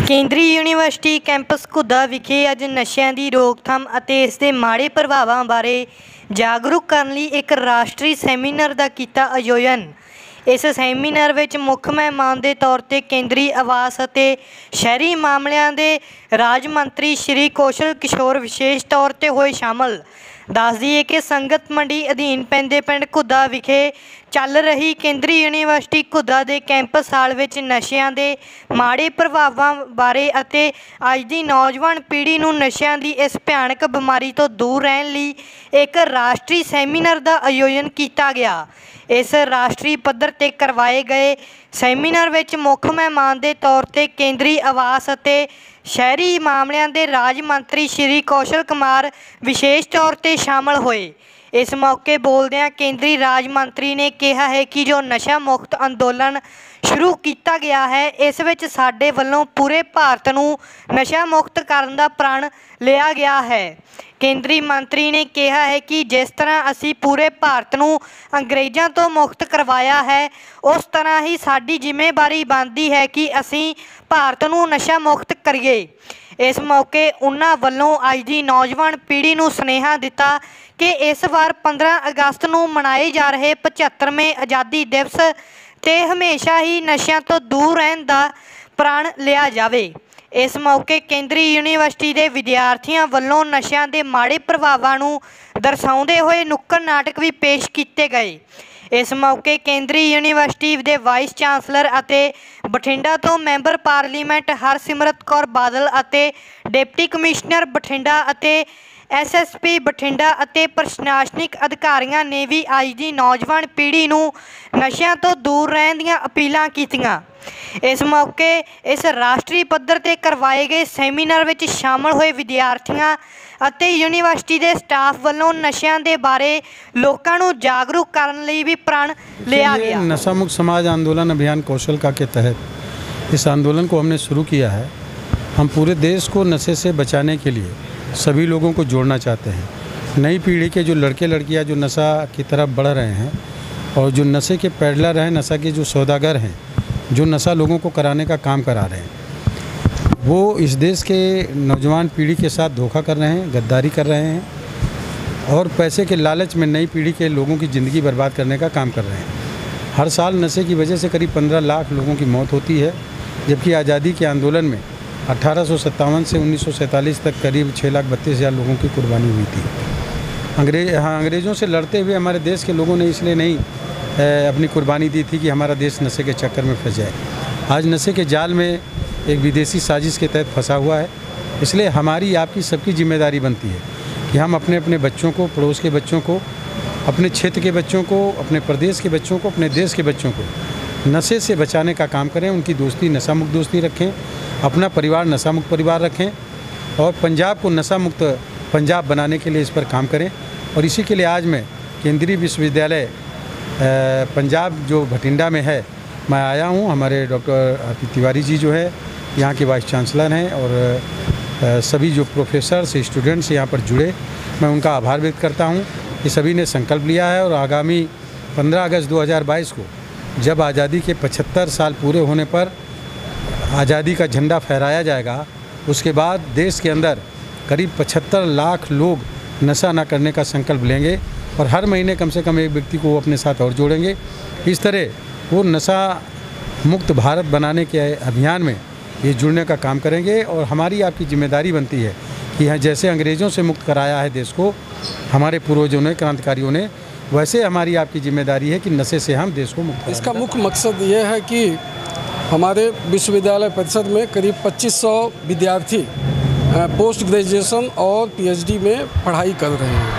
ਕੇਂਦਰੀ university campus Ghudda ਵਿਖੇ ਅੱਜ ਨਸ਼ਿਆਂ ਦੀ ਰੋਕਥਾਮ ਅਤੇ ਇਸ ਦੇ ਮਾੜੇ ਪ੍ਰਭਾਵਾਂ ਬਾਰੇ ਜਾਗਰੂਕ ਕਰਨ ਲਈ ਇੱਕ ਰਾਸ਼ਟਰੀ ਸੈਮੀਨਾਰ ਦਾ ਕੀਤਾ ਆਯੋਜਨ। ਇਸ ਸੈਮੀਨਾਰ ਵਿੱਚ ਮੁੱਖ ਮਹਿਮਾਨ ਦੇ ਤੌਰ 'ਤੇ ਕੇਂਦਰੀ ਆਵਾਸ ਅਤੇ ਸ਼ਹਿਰੀ ਮਾਮਲਿਆਂ ਦੇ ਰਾਜ ਮੰਤਰੀ ਸ਼੍ਰੀ ਕੌਸ਼ਲ ਕਿਸ਼ੋਰ ਵਿਸ਼ੇਸ਼ ਤੌਰ 'ਤੇ ਹੋਏ ਸ਼ਾਮਲ। ਦੱਸ ਦਈਏ ਕਿ ਸੰਗਤ ਮੰਡੀ ਅਧੀਨ ਪੈਂਦੇ ਪਿੰਡ ਘੁੱਦਾ ਵਿਖੇ ਚੱਲ ਰਹੀ ਕੇਂਦਰੀ ਯੂਨੀਵਰਸਿਟੀ ਘੁੱਦਾ ਦੇ ਕੈਂਪਸ ਹਾਲ ਵਿੱਚ ਨਸ਼ਿਆਂ ਦੇ ਮਾੜੇ ਪ੍ਰਭਾਵਾਂ ਬਾਰੇ ਅਤੇ ਅੱਜ ਦੀ ਨੌਜਵਾਨ ਪੀੜ੍ਹੀ ਨੂੰ ਨਸ਼ਿਆਂ ਦੀ ਇਸ ਭਿਆਨਕ ਬਿਮਾਰੀ ਤੋਂ ਦੂਰ ਰਹਿਣ ਲਈ ਇੱਕ ਰਾਸ਼ਟਰੀ ਸੈਮੀਨਾਰ ਦਾ ਆਯੋਜਨ ਕੀਤਾ ਗਿਆ। ਇਸ ਰਾਸ਼ਟਰੀ ਪੱਧਰ 'ਤੇ ਕਰਵਾਏ ਗਏ ਸੈਮੀਨਾਰ ਵਿੱਚ ਮੁੱਖ ਮਹਿਮਾਨ ਦੇ ਤੌਰ 'ਤੇ ਕੇਂਦਰੀ ਆਵਾਸ ਅਤੇ ਸ਼ਹਿਰੀ ਮਾਮਲਿਆਂ ਦੇ ਰਾਜ ਮੰਤਰੀ ਸ਼੍ਰੀ ਕੌਸ਼ਲ ਕੁਮਾਰ ਵਿਸ਼ੇਸ਼ ਤੌਰ 'ਤੇ ਸ਼ਾਮਲ ਹੋਏ। ਇਸ ਮੌਕੇ ਬੋਲਦਿਆਂ ਕੇਂਦਰੀ ਰਾਜ ਮੰਤਰੀ ਨੇ ਕਿਹਾ ਹੈ ਕਿ ਜੋ ਨਸ਼ਾ ਮੁਕਤ ਅੰਦੋਲਨ ਸ਼ੁਰੂ ਕੀਤਾ ਗਿਆ ਹੈ, ਇਸ ਵਿੱਚ ਸਾਡੇ ਵੱਲੋਂ ਪੂਰੇ ਭਾਰਤ ਨੂੰ ਨਸ਼ਾ ਮੁਕਤ ਕਰਨ ਦਾ ਪ੍ਰਣ ਲਿਆ ਗਿਆ ਹੈ। ਕੇਂਦਰੀ ਮੰਤਰੀ ਨੇ ਕਿਹਾ ਹੈ ਕਿ ਜਿਸ ਤਰ੍ਹਾਂ ਅਸੀਂ ਪੂਰੇ ਭਾਰਤ ਨੂੰ ਅੰਗਰੇਜ਼ਾਂ ਤੋਂ ਮੁਕਤ ਕਰਵਾਇਆ ਹੈ, ਉਸ ਤਰ੍ਹਾਂ ਹੀ ਸਾਡੀ ਜ਼ਿੰਮੇਵਾਰੀ ਬਣਦੀ ਹੈ ਕਿ ਅਸੀਂ ਭਾਰਤ ਨੂੰ ਨਸ਼ਾ ਮੁਕਤ ਕਰੀਏ। ਇਸ ਮੌਕੇ ਉਹਨਾਂ ਵੱਲੋਂ ਅੱਜ ਦੀ ਨੌਜਵਾਨ ਪੀੜ੍ਹੀ ਨੂੰ ਸੁਨੇਹਾ ਦਿੱਤਾ ਕਿ ਇਸ ਵਾਰ 15 ਅਗਸਤ ਨੂੰ ਮਨਾਏ ਜਾ ਰਹੇ 75ਵੇਂ ਆਜ਼ਾਦੀ ਦਿਵਸ 'ਤੇ ਹਮੇਸ਼ਾ ਹੀ ਨਸ਼ਿਆਂ ਤੋਂ ਦੂਰ ਰਹਿਣ ਦਾ ਪ੍ਰਣ ਲਿਆ ਜਾਵੇ। ਇਸ ਮੌਕੇ ਕੇਂਦਰੀ ਯੂਨੀਵਰਸਿਟੀ ਦੇ ਵਿਦਿਆਰਥੀਆਂ ਵੱਲੋਂ ਨਸ਼ਿਆਂ ਦੇ ਮਾੜੇ ਪ੍ਰਭਾਵਾਂ ਨੂੰ ਦਰਸਾਉਂਦੇ ਹੋਏ ਨੁੱਕੜ ਨਾਟਕ ਵੀ ਪੇਸ਼ ਕੀਤੇ ਗਏ। ਇਸ ਮੌਕੇ ਕੇਂਦਰੀ ਯੂਨੀਵਰਸਿਟੀ ਦੇ ਵਾਈਸ ਚਾਂਸਲਰ ਅਤੇ ਬਠਿੰਡਾ ਤੋਂ ਮੈਂਬਰ ਪਾਰਲੀਮੈਂਟ ਹਰਸਿਮਰਤ ਕੌਰ ਬਾਦਲ ਅਤੇ ਡਿਪਟੀ ਕਮਿਸ਼ਨਰ ਬਠਿੰਡਾ ਅਤੇ SSP ਬਠਿੰਡਾ ਅਤੇ ਪ੍ਰਸ਼ਾਸਨਿਕ ਅਧਿਕਾਰੀਆਂ ਨੇ ਵੀ ਅੱਜ ਦੀ ਨੌਜਵਾਨ ਪੀੜ੍ਹੀ ਨੂੰ ਨਸ਼ਿਆਂ ਤੋਂ ਦੂਰ ਰਹਿਣ ਦੀਆਂ ਅਪੀਲਾਂ ਕੀਤੀਆਂ। ਇਸ ਮੌਕੇ ਇਸ ਰਾਸ਼ਟਰੀ ਪੱਧਰ 'ਤੇ ਕਰਵਾਏ ਗਏ ਸੈਮੀਨਾਰ ਵਿੱਚ ਸ਼ਾਮਲ ਹੋਏ ਵਿਦਿਆਰਥੀਆਂ ਅਤੇ ਯੂਨੀਵਰਸਿਟੀ ਦੇ ਸਟਾਫ ਵੱਲੋਂ नशियां के बारे लोगों को जागरूक करने लिए भी प्रण लिया गया। नशा मुक्त समाज आंदोलन अभियान कौशल का के तहत इस आंदोलन को हमने शुरू किया है। हम पूरे देश को नशे से बचाने के लिए सभी लोगों को जोड़ना चाहते हैं। नई पीढ़ी के जो लड़के लड़कियां जो नशा की तरफ बढ़ रहे हैं और जो नशे के पेडलर हैं, नशा के जो सौदागर हैं, जो नशा लोगों को कराने का काम करा रहे हैं, वो इस देश के नौजवान पीढ़ी के साथ धोखा कर रहे हैं, गद्दारी कर रहे हैं और पैसे के लालच में नई पीढ़ी के लोगों की ज़िंदगी बर्बाद करने का काम कर रहे हैं। हर साल नशे की वजह से करीब 15 लाख लोगों की मौत होती है, जबकि आज़ादी के आंदोलन में 1857 से 1947 तक करीब 6,32,000 लोगों की कुर्बानी हुई थी। अंग्रेज़ों से लड़ते हुए हमारे देश के लोगों ने इसलिए नहीं अपनी कुर्बानी दी थी कि हमारा देश नशे के चक्कर में फंस जाए। आज नशे के जाल में एक विदेशी साजिश के तहत फंसा हुआ है। इसलिए हमारी आपकी सबकी जिम्मेदारी बनती है कि हम अपने अपने बच्चों को, पड़ोस के बच्चों को, अपने क्षेत्र के बच्चों को, अपने प्रदेश के बच्चों को, अपने देश के बच्चों को नशे से बचाने का काम करें। उनकी दोस्ती नशा मुक्त दोस्ती रखें, अपना परिवार नशा मुक्त परिवार रखें और पंजाब को नशा मुक्त पंजाब बनाने के लिए इस पर काम करें। और इसी के लिए आज मैं केंद्रीय विश्वविद्यालय पंजाब जो बठिंडा में है, मैं आया हूँ। हमारे डॉक्टर आर.पी. तिवारी जी जो है यहाँ के वाइस चांसलर हैं और सभी जो प्रोफेसर्स स्टूडेंट्स यहाँ पर जुड़े, मैं उनका आभार व्यक्त करता हूँ कि सभी ने संकल्प लिया है और आगामी 15 अगस्त 2022 को जब आज़ादी के 75 साल पूरे होने पर आज़ादी का झंडा फहराया जाएगा, उसके बाद देश के अंदर करीब 75 लाख लोग नशा ना करने का संकल्प लेंगे और हर महीने कम से कम एक व्यक्ति को वो अपने साथ और जोड़ेंगे। इस तरह वो नशा मुक्त भारत बनाने के अभियान में ये जुड़ने का काम करेंगे। और हमारी आपकी जिम्मेदारी बनती है कि यहाँ जैसे अंग्रेज़ों से मुक्त कराया है देश को हमारे पूर्वजों ने, क्रांतिकारियों ने, वैसे हमारी आपकी जिम्मेदारी है कि नशे से हम देश को मुक्त कराएं। इसका मुख्य मकसद ये है कि हमारे विश्वविद्यालय परिषद में करीब 2500 विद्यार्थी पोस्ट ग्रेजुएशन और PhD में पढ़ाई कर रहे हैं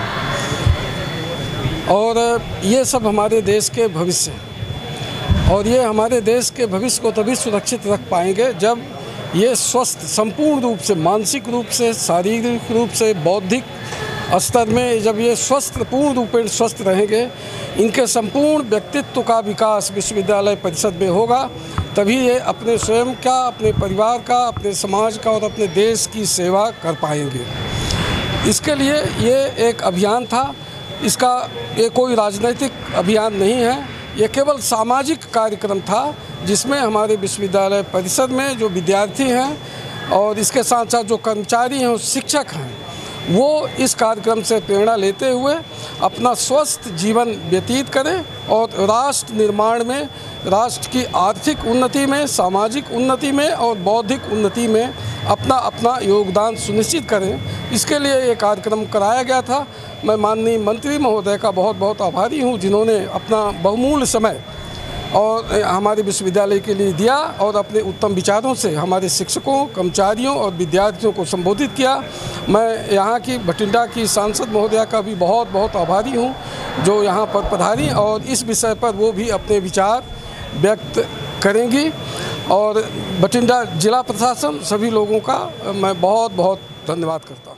और ये सब हमारे देश के भविष्य हैं। और ये हमारे देश के भविष्य को तभी सुरक्षित रख पाएंगे जब ये स्वस्थ, संपूर्ण रूप से, मानसिक रूप से, शारीरिक रूप से, बौद्धिक स्तर में जब ये स्वस्थ, पूर्ण रूप में स्वस्थ रहेंगे, इनके संपूर्ण व्यक्तित्व का विकास विश्वविद्यालय परिषद में होगा, तभी ये अपने स्वयं का, अपने परिवार का, अपने समाज का और अपने देश की सेवा कर पाएंगे। इसके लिए ये एक अभियान था। इसका ये कोई राजनीतिक अभियान नहीं है, ये केवल सामाजिक कार्यक्रम था जिसमें हमारे विश्वविद्यालय परिषद में जो विद्यार्थी हैं और इसके साथ साथ जो कर्मचारी हैं और शिक्षक हैं, वो इस कार्यक्रम से प्रेरणा लेते हुए अपना स्वस्थ जीवन व्यतीत करें और राष्ट्र निर्माण में, राष्ट्र की आर्थिक उन्नति में, सामाजिक उन्नति में और बौद्धिक उन्नति में अपना अपना योगदान सुनिश्चित करें। इसके लिए ये कार्यक्रम कराया गया था। मैं माननीय मंत्री महोदय का बहुत बहुत आभारी हूँ, जिन्होंने अपना बहुमूल्य समय और हमारे विश्वविद्यालय के लिए दिया और अपने उत्तम विचारों से हमारे शिक्षकों, कर्मचारियों और विद्यार्थियों को संबोधित किया। मैं यहाँ की बठिंडा की सांसद महोदया का भी बहुत बहुत आभारी हूँ, जो यहाँ पर पधारी और इस विषय पर वो भी अपने विचार व्यक्त करेंगी। और बठिंडा जिला प्रशासन सभी लोगों का मैं बहुत बहुत धन्यवाद करता हूँ।